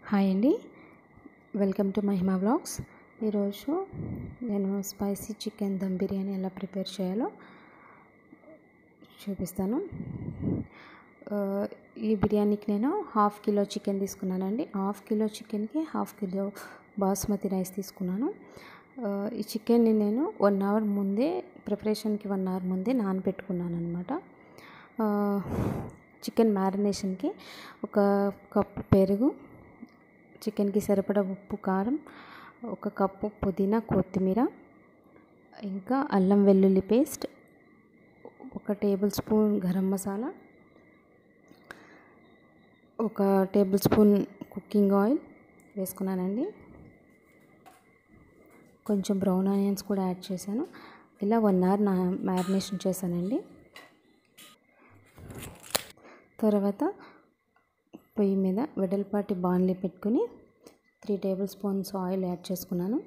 Hi అండి, welcome to Mahima vlogs. ఈరోజు నేను స్పైసీ చికెన్ దమ్ బిర్యానీ ఎలా ప్రిపేర్ చేయాలో చూపిస్తాను. ఈ బిర్యానీకి నేను హాఫ్ కిలో చికెన్ తీసుకున్నానండి. హాఫ్ కిలో చికెన్కి హాఫ్ కిలో బాస్మతి రైస్ తీసుకున్నాను. ఈ చికెన్ని నేను 1 అవర్ ముందే ప్రిపరేషన్కి 1 అవర్ ముందే నానబెట్టుకున్నాను అనమాట. చికెన్ మ్యారినేషన్కి ఒక కప్పు పెరుగు, చికెన్కి సరిపడా ఉప్పు, కారం, ఒక కప్పు పుదీనా, కొత్తిమీర, ఇంకా అల్లం వెల్లుల్లి paste, 1 tablespoon garam masala, 1 tablespoon cooking oil వేసుకున్నానండి. కొంచెం బ్రౌన్ ఆనియన్స్ కూడా యాడ్ చేశాను. ఇలా 1 అవర్ మ్యారినేషన్ చేశానండి. తర్వాత పొయ్యి మీద వెడల్పాటి బాణలి పెట్టుకుని 3 టేబుల్ స్పూన్స్ ఆయిల్ యాడ్ చేసుకున్నాను.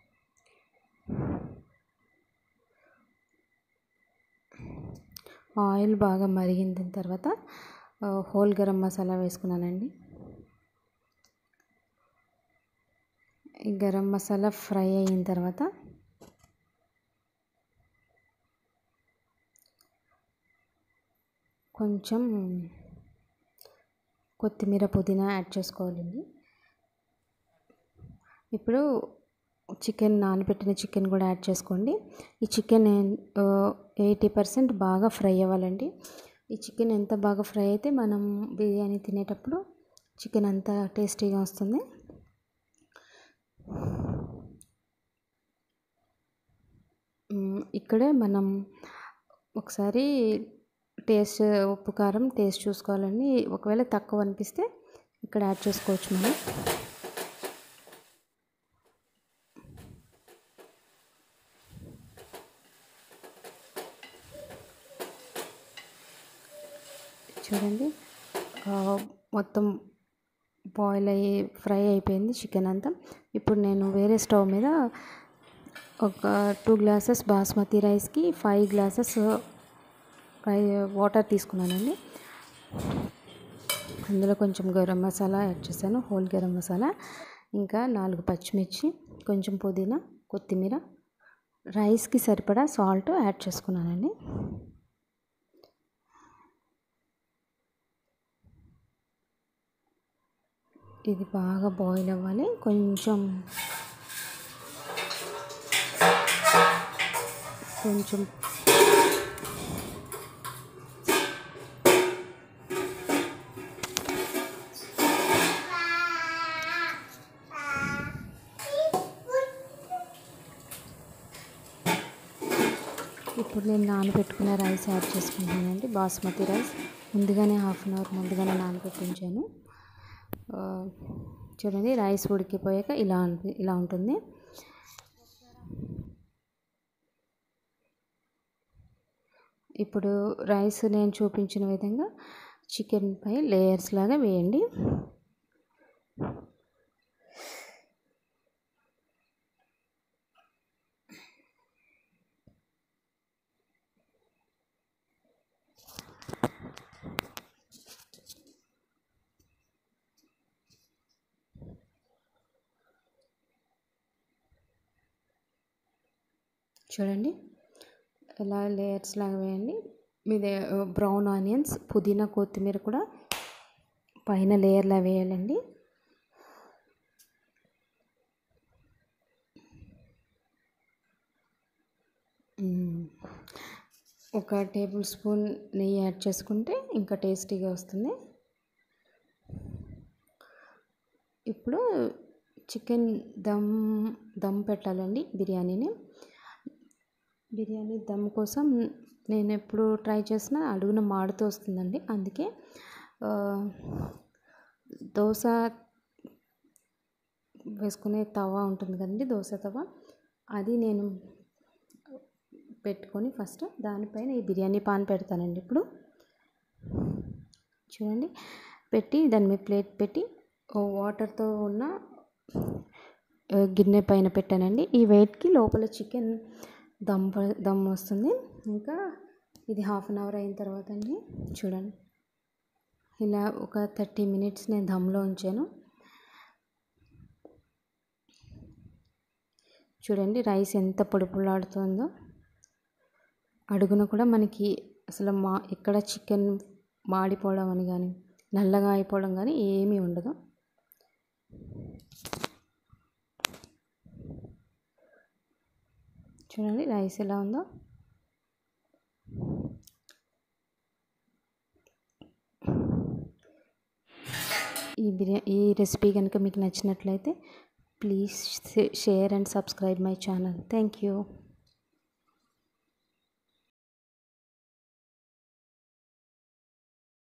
ఆయిల్ బాగా మరిగిన తర్వాత హోల్ గరం మసాలా వేసుకున్నానండి. ఈ గరం మసాలా ఫ్రై అయిన తర్వాత కొంచెం కొత్తిమీర, పుదీనా యాడ్ చేసుకోవాలండి. ఇప్పుడు చికెన్, నానబెట్టిన చికెన్ కూడా యాడ్ చేసుకోండి. ఈ చికెన్ 80% బాగా ఫ్రై అవ్వాలండి. ఈ చికెన్ ఎంత బాగా ఫ్రై అయితే మనం బిర్యానీ తినేటప్పుడు చికెన్ అంత టేస్టీగా వస్తుంది. ఇక్కడే మనం ఒకసారి టేస్ట్, ఉప్పు కారం టేస్ట్ చూసుకోవాలండి. ఒకవేళ తక్కువ అనిపిస్తే ఇక్కడ యాడ్ చేసుకోవచ్చు మనం. చూడండి, మొత్తం బాయిల్ అయ్యి ఫ్రై అయిపోయింది చికెన్ అంతా. ఇప్పుడు నేను వేరే స్టవ్ మీద ఒక 2 గ్లాసెస్ బాస్మతి రైస్కి 5 గ్లాసెస్ వాటర్ తీసుకున్నానండి. అందులో కొంచెం గరం మసాలా యాడ్ చేశాను, హోల్ గరం మసాలా, ఇంకా 4 పచ్చిమిర్చి, కొంచెం పుదీనా, కొత్తిమీర, రైస్కి సరిపడా సాల్ట్ యాడ్ చేసుకున్నానండి. ఇది బాగా బాయిల్ అవ్వాలి. కొంచెం ఇప్పుడు నేను నానబెట్టుకున్న రైస్ యాడ్ చేసుకుంటానండి. బాస్మతి రైస్ ముందుగానే హాఫ్ అన్ అవర్ ముందుగానే నానబెట్టించాను. చూడండి, రైస్ ఉడికిపోయాక ఇలా ఉంటుంది. ఇప్పుడు రైస్ నేను చూపించిన విధంగా చికెన్ పై లేయర్స్ లాగా వేయండి. చూడండి, ఇలా లేయర్స్ లాగా వేయండి. మీదే బ్రౌన్ ఆనియన్స్, పుదీనా, కొత్తిమీర కూడా పైన లేయర్లా వేయాలండి. ఒక టేబుల్ స్పూన్ నెయ్యి యాడ్ చేసుకుంటే ఇంకా టేస్టీగా వస్తుంది. ఇప్పుడు చికెన్ దమ్ పెట్టాలండి. బిర్యానీ దమ్ కోసం నేను ఎప్పుడు ట్రై చేసినా అడుగున మాడుతూ వస్తుందండి. అందుకే దోశ వేసుకునే తవా ఉంటుంది కదండి, దోశ తవా, అది నేను పెట్టుకొని ఫస్ట్ దానిపైన ఈ బిర్యానీ పాన్ పెడతానండి. ఇప్పుడు చూడండి, పెట్టి దాని మీద ప్లేట్ పెట్టి వాటర్తో ఉన్న గిన్నె పైన పెట్టానండి. ఈ వెయిట్కి లోపల చికెన్ దమ్ వస్తుంది. ఇంకా ఇది హాఫ్ అన్ అవర్ అయిన తర్వాత అండి, చూడండి, ఇలా ఒక 30 మినిట్స్ నేను దమ్లో ఉంచాను. చూడండి రైస్ ఎంత పొడి పొడిలాడుతుందో. అడుగున కూడా మనకి అసలు ఎక్కడ చికెన్ మాడిపోవడం అని కానీ నల్లగా అయిపోవడం కానీ ఏమీ ఉండదు. చూడండి రైస్ ఎలా ఉందో. ఈ రెసిపీ కనుక మీకు నచ్చినట్లయితే please share and subscribe my channel. Thank you.